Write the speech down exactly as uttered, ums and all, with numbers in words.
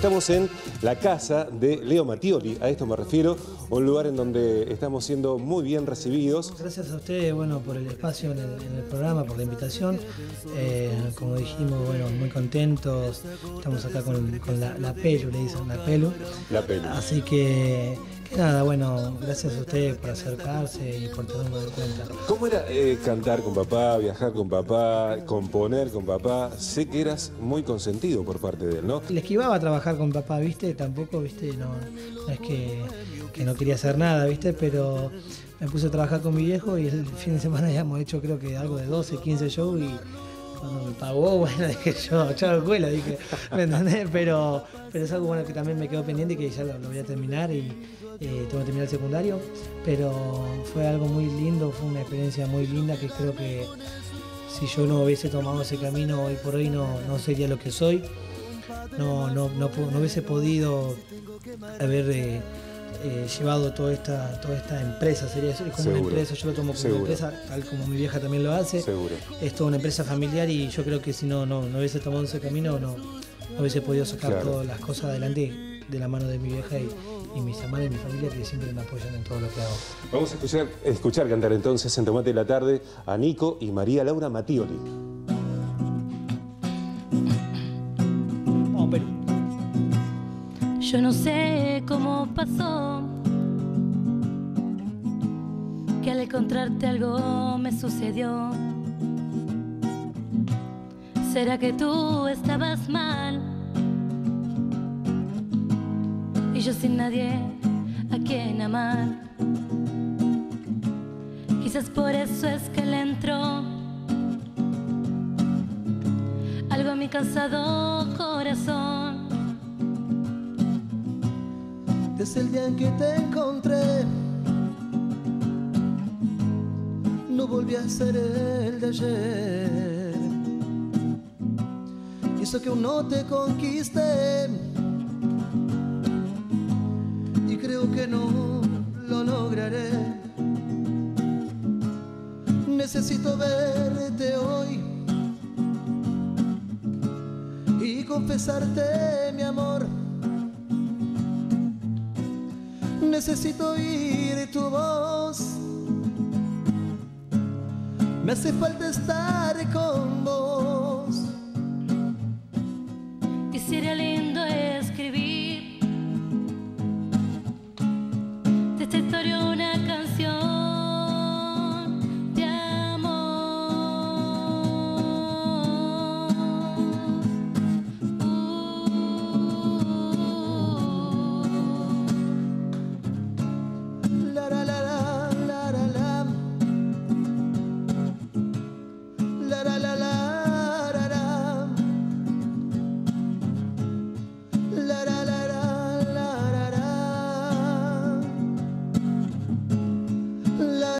Estamos en la casa de Leo Mattioli, a esto me refiero, un lugar en donde estamos siendo muy bien recibidos. Gracias a ustedes, bueno, por el espacio en el, en el programa, por la invitación. Eh, como dijimos, bueno, muy contentos. Estamos acá con, con la, la Pelu, le dicen, la Pelu. La Pelu. Así que, que nada, bueno, gracias a ustedes por acercarse y por tenerme en cuenta. ¿Cómo era eh, cantar con papá, viajar con papá, componer con papá? Sé que eras muy consentido por parte de él, ¿no? Le esquivaba a trabajar con papá, ¿viste? Tampoco, ¿viste? No, no es que, que no quería hacer nada, ¿viste? Pero me puse a trabajar con mi viejo y el fin de semana ya hemos hecho creo que algo de doce, quince shows y cuando me pagó, bueno, dije yo, chao escuela, dije, ¿me entendés? Pero, pero es algo bueno que también me quedó pendiente y que ya lo, lo voy a terminar y eh, tengo que terminar el secundario, pero fue algo muy lindo, fue una experiencia muy linda que creo que si yo no hubiese tomado ese camino hoy por hoy no, no sería lo que soy, no, no, no, no hubiese podido haber eh, eh, llevado toda esta, toda esta empresa, sería como Seguro. una empresa, yo lo tomo como Seguro. una empresa, tal como mi vieja también lo hace. Seguro. Es toda una empresa familiar y yo creo que si no, no, no hubiese tomado ese camino, no, no hubiese podido sacar Claro. todas las cosas adelante de la mano de mi vieja y, y mis hermanos y mi familia que siempre me apoyan en todo lo que hago. Vamos a escuchar, escuchar cantar entonces en Tomate de la Tarde a Nico y María Laura Mattioli. Vamos, Perú. Yo no sé cómo pasó que al encontrarte algo me sucedió. ¿Será que tú estabas mal? Y yo sin nadie a quien amar. Quizás por eso es que le entró algo a mi cansado corazón. Desde el día en que te encontré, no volví a ser el de ayer. Hizo que aún no te conquiste y creo que no lo lograré. Necesito verte hoy y confesarte mi amor. Necesito oír tu voz. Me hace falta estar con vos. Quisiera